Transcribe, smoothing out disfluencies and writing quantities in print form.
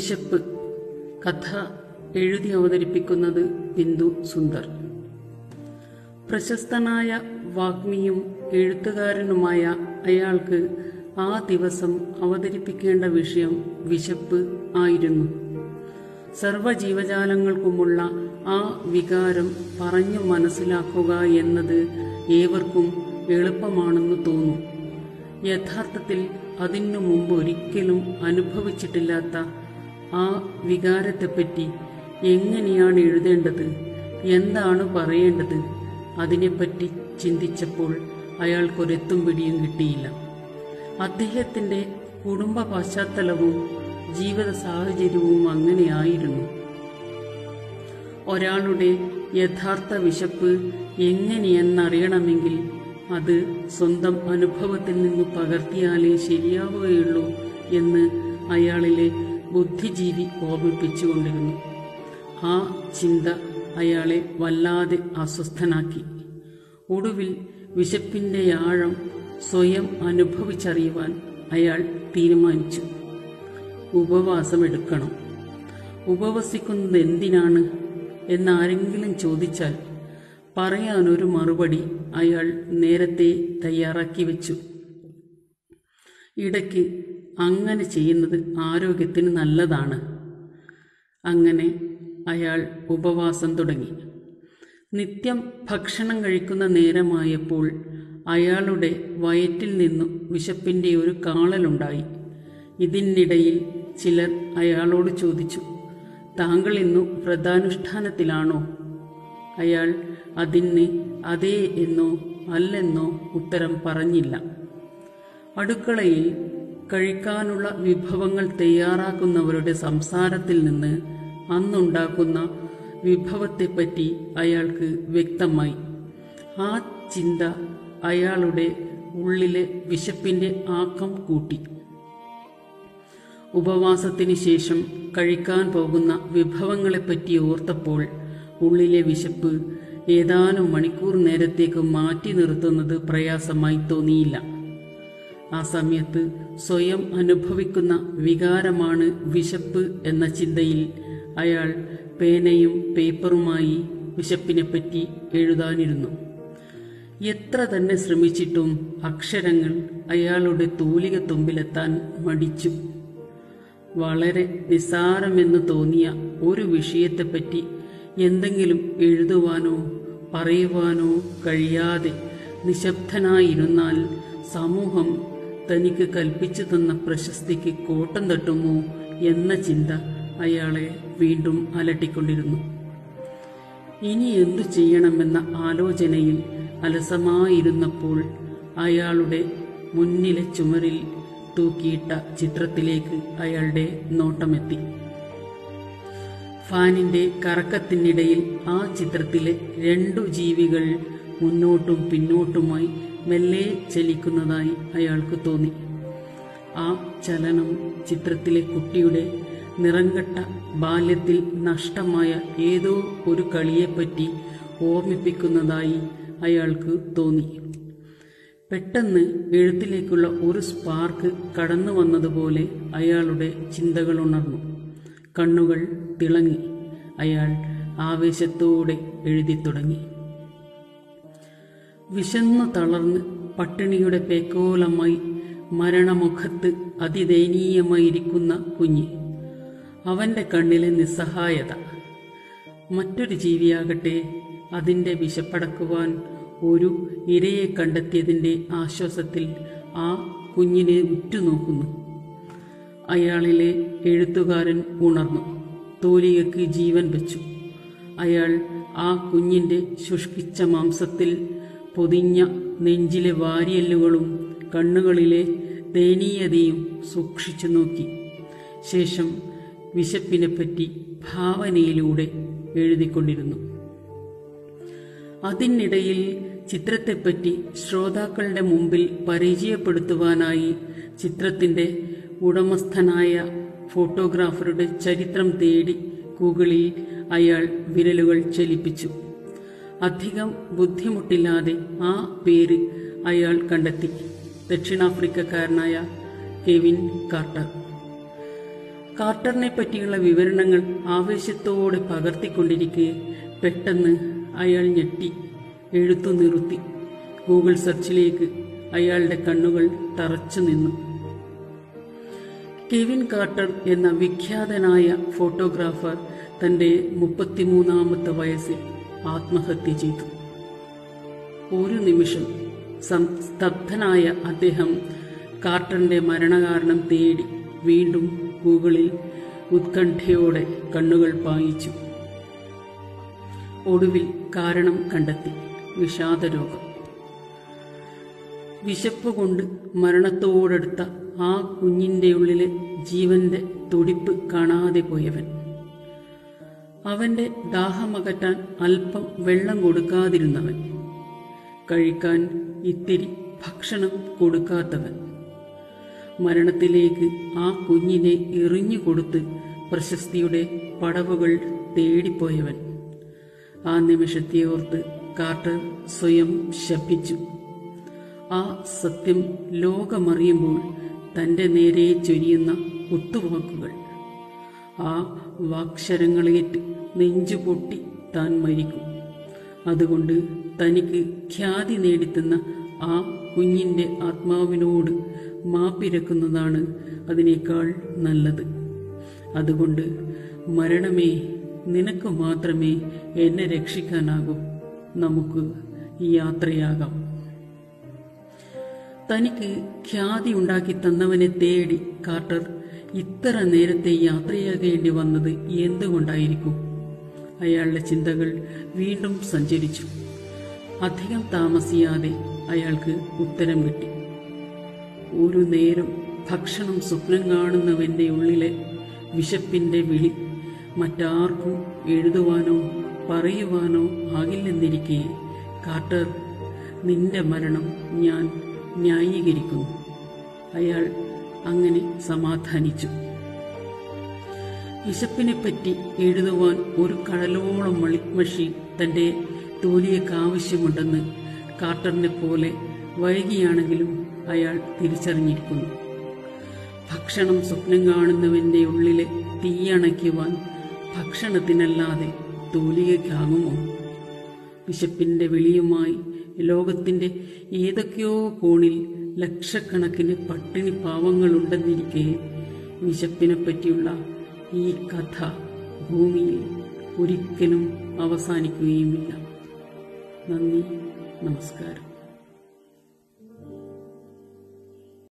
വിശപ്പ്. കഥ എഴുതി അവതരിപ്പിക്കുന്നത് ബിന്ദു സുന്ദർ. പ്രശസ്തനായ വാഗ്മിയും എഴുത്തുകാരനുമായ അയാൾക്ക് ആ ദിവസം അവതരിപ്പിക്കേണ്ട വിഷയം വിശപ്പ് ആയിരുന്നു. സർവ്വജീവജാലങ്ങൾക്കുമുള്ള ആ വികാരം പറഞ്ഞു മനസ്സിലാക്കുക എന്നത് ഏവർക്കും എളുപ്പമാണെന്ന് തോന്നും. യഥാർത്ഥത്തിൽ അതിനു മുമ്പ് ഒരിക്കലും അനുഭവിച്ചിട്ടില്ലാത്ത ആ വികാരത്തെപ്പറ്റി എങ്ങനെയാണ് എഴുതേണ്ടത്, എന്താണ് പറയേണ്ടത്, അതിനെപ്പറ്റി ചിന്തിച്ചപ്പോൾ അയാൾക്കൊരെത്തും പിടിയും കിട്ടിയില്ല. അദ്ദേഹത്തിൻ്റെ കുടുംബ പശ്ചാത്തലവും ജീവിത സാഹചര്യവും അങ്ങനെയായിരുന്നു. ഒരാളുടെ യഥാർത്ഥ വിശപ്പ് എങ്ങനെയെന്നറിയണമെങ്കിൽ അത് സ്വന്തം അനുഭവത്തിൽ നിന്ന് പകർത്തിയാലേ ശരിയാവുകയുള്ളൂ എന്ന് അയാളിലെ ബുദ്ധിജീവി ഓർമ്മിപ്പിച്ചുകൊണ്ടിരുന്നു. ആ ചിന്ത അയാളെ വല്ലാതെ അസ്വസ്ഥനാക്കി. ഒടുവിൽ വിശപ്പിൻ്റെ ആഴം സ്വയം അനുഭവിച്ചറിയുവാൻ അയാൾ തീരുമാനിച്ചു. ഉപവാസമെടുക്കണം. ഉപവസിക്കുന്നത് എന്തിനാണ് എന്നാരെങ്കിലും ചോദിച്ചാൽ പറയാനൊരു മറുപടി അയാൾ നേരത്തെ തയ്യാറാക്കി വെച്ചു. ഇടയ്ക്ക് അങ്ങനെ ചെയ്യുന്നത് ആരോഗ്യത്തിന് നല്ലതാണ്. അങ്ങനെ അയാൾ ഉപവാസം തുടങ്ങി. നിത്യം ഭക്ഷണം കഴിക്കുന്ന നേരമായപ്പോൾ അയാളുടെ വയറ്റിൽ നിന്നും വിശപ്പിൻ്റെ ഒരു കാളലുണ്ടായി. ഇതിനിടയിൽ ചിലർ അയാളോട് ചോദിച്ചു, താങ്കൾ ഇന്നു വ്രതാനുഷ്ഠാനത്തിലാണോ? അയാൾ അതിന് അതേ എന്നോ അല്ലെന്നോ ഉത്തരം പറഞ്ഞില്ല. അടുക്കളയിൽ കഴിക്കാനുള്ള വിഭവങ്ങൾ തയ്യാറാക്കുന്നവരുടെ സംസാരത്തിൽ നിന്ന് അന്നുണ്ടാക്കുന്ന വിഭവത്തെപ്പറ്റി അയാൾക്ക് വ്യക്തമായി. ആ ചിന്ത അയാളുടെ ഉള്ളിലെ വിശപ്പിൻ്റെ ആക്കം കൂട്ടി. ഉപവാസത്തിന് ശേഷം കഴിക്കാൻ പോകുന്ന വിഭവങ്ങളെപ്പറ്റി ഓർത്തപ്പോൾ ഉള്ളിലെ വിശപ്പ് ഏതാനും മണിക്കൂർ നേരത്തേക്ക് മാറ്റി നിർത്തുന്നത് പ്രയാസമായി തോന്നിയില്ല. ആ സമയത്ത് സ്വയം അനുഭവിക്കുന്ന വികാരമാണ് വിശപ്പ് എന്ന ചിന്തയിൽ അയാൾ പേനയും പേപ്പറുമായി വിശപ്പിനെപ്പറ്റി എഴുതാനിരുന്നു. എത്ര തന്നെ ശ്രമിച്ചിട്ടും അക്ഷരങ്ങൾ അയാളുടെ തൂലിക തുമ്പിലെത്താൻ മടിച്ചു. വളരെ നിസ്സാരമെന്ന് തോന്നിയ ഒരു വിഷയത്തെപ്പറ്റി എന്തെങ്കിലും എഴുതുവാനോ പറയുവാനോ കഴിയാതെ നിശബ്ദനായിരുന്നാൽ സമൂഹം തനിക്ക് കൽപ്പിച്ചു തന്ന പ്രശസ്തിക്ക് കോട്ടം തട്ടുമോ എന്ന ചിന്ത അയാളെ വീണ്ടും അലട്ടിക്കൊണ്ടിരുന്നു. ഇനി എന്തു ചെയ്യണമെന്ന ആലോചനയിൽ അലസമായിരുന്നപ്പോൾ അയാളുടെ മുന്നിലെ ചുമരിൽ തൂക്കിയിട്ട ചിത്രത്തിലേക്ക് അയാളുടെ നോട്ടമെത്തി. ഫാനിന്റെ കറക്കത്തിനിടയിൽ ആ ചിത്രത്തിലെ രണ്ടു ജീവികൾ മുന്നോട്ടും പിന്നോട്ടുമായി മെല്ലെ ചലിക്കുന്നതായി അയാൾക്ക് തോന്നി. ആ ചലനം ചിത്രത്തിലെ കുട്ടിയുടെ നിറംകെട്ട ബാല്യത്തിൽ നഷ്ടമായ ഏതോ ഒരു കളിയെപ്പറ്റി ഓർമ്മിപ്പിക്കുന്നതായി അയാൾക്ക് തോന്നി. പെട്ടെന്ന് എഴുത്തിലേക്കുള്ള ഒരു സ്പാർക്ക് കടന്നു വന്നതുപോലെ അയാളുടെ ചിന്തകൾ ഉണർന്നു. കണ്ണുകൾ തിളങ്ങി. അയാൾ ആവേശത്തോടെ എഴുതി തുടങ്ങി. വിശന്നു തളർന്ന് പട്ടിണിയുടെ പേക്കോലമായി മരണമുഖത്ത് അതിദയനീയമായിരിക്കുന്ന കുഞ്ഞ്. അവന്റെ കണ്ണിലെ നിസ്സഹായത. മറ്റൊരു ജീവിയാകട്ടെ അതിൻ്റെ വിശപ്പടക്കുവാൻ ഒരു ഇരയെ കണ്ടെത്തിയതിൻ്റെ ആശ്വാസത്തിൽ ആ കുഞ്ഞിനെ ഉറ്റുനോക്കുന്നു. അയാളിലെ എഴുത്തുകാരൻ ഉണർന്നു. തൂലികയ്ക്ക് ജീവൻ വെച്ചു. അയാൾ ആ കുഞ്ഞിൻ്റെ ശുഷ്കിച്ച മാംസത്തിൽ പൊതിഞ്ഞ നെഞ്ചിലെ വാരിയല്ലുകളും കണ്ണുകളിലെ ദയനീയതയും സൂക്ഷിച്ചു നോക്കി. ശേഷം വിശപ്പിനെപ്പറ്റി ഭാവനയിലൂടെ എഴുതിക്കൊണ്ടിരുന്നു. അതിനിടയിൽ ചിത്രത്തെപ്പറ്റി ശ്രോതാക്കളുടെ മുമ്പിൽ പരിചയപ്പെടുത്തുവാനായി ചിത്രത്തിൻ്റെ ഉടമസ്ഥനായ ഫോട്ടോഗ്രാഫറുടെ ചരിത്രം തേടി ഗൂഗിളിൽ അയാൾ വിരലുകൾ ചലിപ്പിച്ചു. അധികം ബുദ്ധിമുട്ടില്ലാതെ ആ പേര് അയാൾ കണ്ടെത്തി. ദക്ഷിണാഫ്രിക്കക്കാരനായ കെവിൻ കാർട്ടർ. കാർട്ടറിനെ പറ്റിയുള്ള വിവരണങ്ങൾ ആവേശത്തോടെ പകർത്തിക്കൊണ്ടിരിക്കെ പെട്ടെന്ന് അയാൾ ഞെട്ടി എഴുത്തു നിർത്തി. ഗൂഗിൾ സെർച്ചിലേക്ക് അയാളുടെ കണ്ണുകൾ തറച്ചു നിന്നു. കെവിൻ കാർട്ടർ എന്ന വിഖ്യാതനായ ഫോട്ടോഗ്രാഫർ തന്റെ 33-ാമത്തെ വയസ്സിൽ ആത്മഹത്യ ചെയ്തു. ഒരു നിമിഷം സ്തബ്ധനായ അദ്ദേഹം കാർട്ടറിന്റെ മരണകാരണം തേടി വീണ്ടും ഗൂഗിളിൽ ഉത്കണ്ഠയോടെ കണ്ണുകൾ പായിച്ചു. ഒടുവിൽ കാരണം കണ്ടെത്തി: വിഷാദരോഗം. വിശപ്പ് കൊണ്ട് മരണത്തോടടുത്ത ആ കുഞ്ഞിന്റെ ഉള്ളിലെ ജീവന്റെ തുടിപ്പ് കാണാതെ പോയവൻ, അവന്റെ ദാഹമകറ്റാൻ അല്പം വെള്ളം കൊടുക്കാതിരുന്നവൻ, കഴിക്കാൻ ഇത്തിരി ഭക്ഷണം കൊടുക്കാത്തവൻ, മരണത്തിലേക്ക് ആ കുഞ്ഞിനെ എറിഞ്ഞുകൊടുത്ത് പ്രശസ്തിയുടെ പടവുകൾ തേടിപ്പോയവൻ. ആ നിമിഷത്തെ ഓർത്ത് കാർട്ടർ സ്വയം ശപിച്ചു. ആ സത്യം ലോകമറിയുമ്പോൾ തന്റെ നേരെ ചൊരിയുന്ന കുത്തുവാക്കുകൾ, ആ വാക്ശരങ്ങളേറ്റ് നെഞ്ചുപൊട്ടി താൻ മരിക്കും. അതുകൊണ്ട് തനിക്ക് ഖ്യാതി നേടിത്തുന്ന ആ കുഞ്ഞിന്റെ ആത്മാവിനോട് മാപ്പിരക്കുന്നതാണ് അതിനേക്കാൾ നല്ലത്. അതുകൊണ്ട് മരണമേ, നിനക്ക് മാത്രമേ എന്നെ രക്ഷിക്കാനാകൂ. നമുക്ക് യാത്രയാകാം. തനിക്ക് ഖ്യാതി ഉണ്ടാക്കി തന്നവനെ തേടി കാർട്ടർ ഇത്ര നേരത്തെ യാത്രയാകേണ്ടി വന്നത് എന്തുകൊണ്ടായിരിക്കും? അയാളുടെ ചിന്തകൾ വീണ്ടും സഞ്ചരിച്ചു. അധികം താമസിയാതെ അയാൾക്ക് ഉത്തരം കിട്ടി. ഒരു നേരം ഭക്ഷണം സ്വപ്നം കാണുന്നവന്റെ ഉള്ളിലെ വിശപ്പിന്റെ വിളി മറ്റാർക്കും എഴുതുവാനോ പറയുവാനോ ആകില്ലെന്നിരിക്കെ, കാർട്ടർ, നിന്റെ മരണം ഞാൻ ന്യായീകരിക്കുന്നു. അയാൾ അങ്ങനെ സമാധാനിച്ചു. വിശപ്പിനെപ്പറ്റി എഴുതുവാൻ ഒരു കടലോളം മഷി തന്റെ തോലിയേക്ക് ആവശ്യമുണ്ടെന്ന് കാർട്ടറിനെ പോലെ വൈകിയാണെങ്കിലും അയാൾ തിരിച്ചറിഞ്ഞിരിക്കുന്നു. ഭക്ഷണം സ്വപ്നം കാണുന്നവന്റെ ഉള്ളിലെ തീയണയ്ക്കുവാൻ ഭക്ഷണത്തിനല്ലാതെ തൂലികയ്ക്കാകുമോ? വിശപ്പിന്റെ വിളിയുമായി ലോകത്തിന്റെ ഏതൊക്കെയോ കോണിൽ ലക്ഷക്കണക്കിന് പട്ടിണി പാവങ്ങളുണ്ടെന്നിരിക്കെ, വിശപ്പിനെപ്പറ്റിയുള്ള ഈ കഥ ഭൂമിയിൽ ഒരിക്കലും അവസാനിക്കുകയുമില്ല. നന്ദി, നമസ്കാരം.